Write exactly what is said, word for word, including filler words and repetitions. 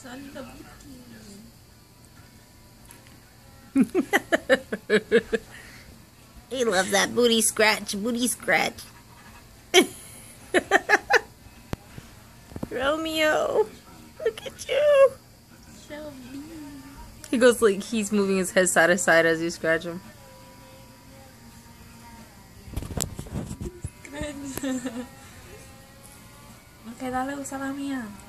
He loves that booty scratch, booty scratch. Romeo, look at you. He goes like he's moving his head side to side as you scratch him. Okay, dale, usa la mía.